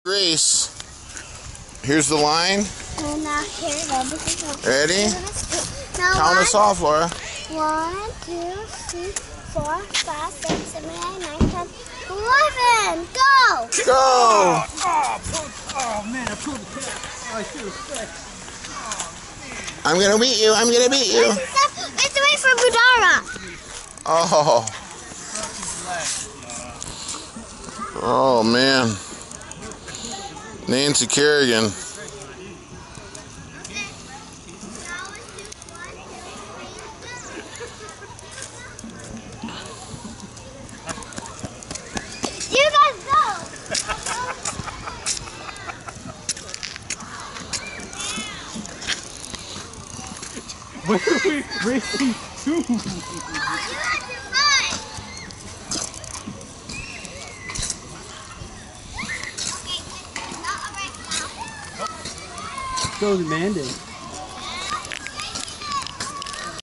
Grace, here's the line. And now here it is. Ready? Now Count us off, Laura. 1, 2, 3, 4, 5, 6, 7, 8, 9, 10, 11. Go! Go! Oh man, I pulled the cap. Oh, I should have stretched. I'm gonna beat you. I'm gonna beat you. Let's wait for Budara. Oh. Oh man. Nancy Kerrigan. You guys go. Where are we racing to? You have to run. Okay, not right now. Goes Mandan.